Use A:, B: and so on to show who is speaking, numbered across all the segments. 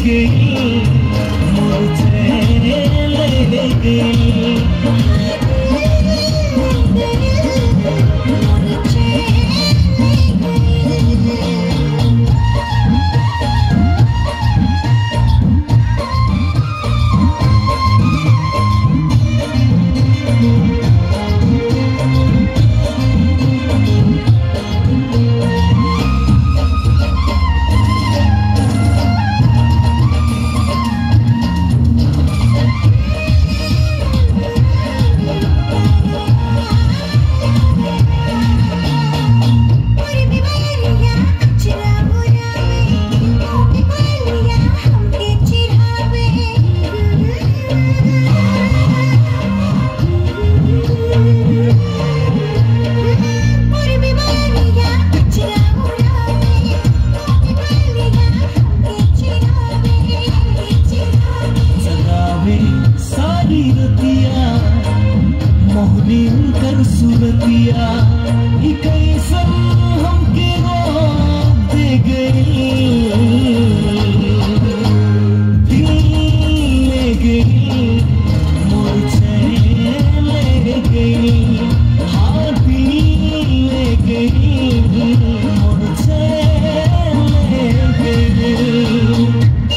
A: गई मुझे ले गई। कर सूरतिया कैसन हमके रोक दे गई, दिल ले गई मुझे ले गई, हाँ दिल ले गई मुझे ले गई।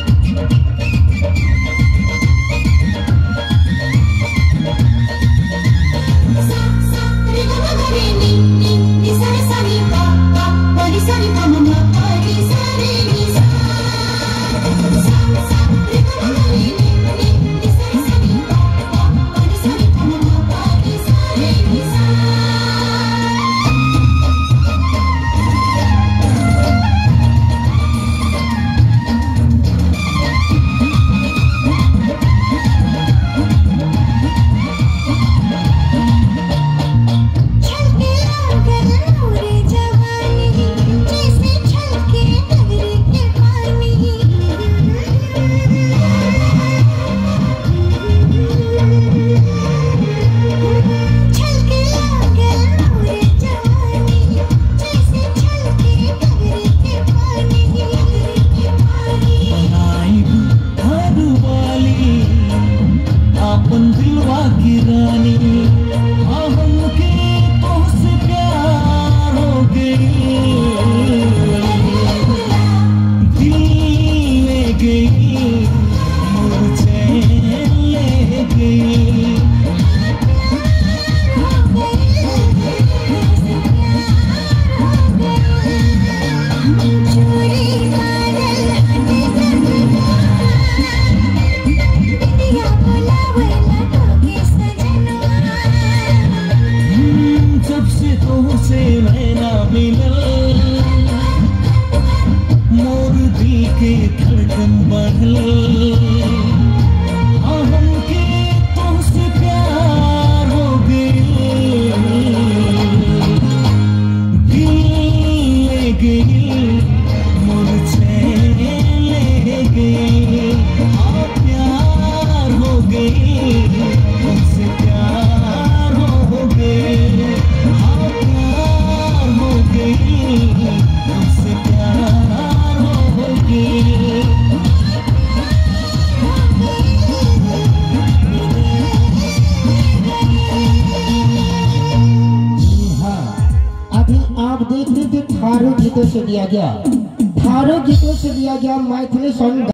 A: मोर दिल के धड़कन बढ़ल, हमके तुमसे प्यार हो गई, दिल ले गई मुझे ले गई, हाँ प्यार हो गई तुमसे प्यार हो गई, हाँ प्यार हो गई तुमसे प्यार हो गई।
B: आप देख रहे थे थारू गीतों से दिया गया मैथिली सॉन्ग।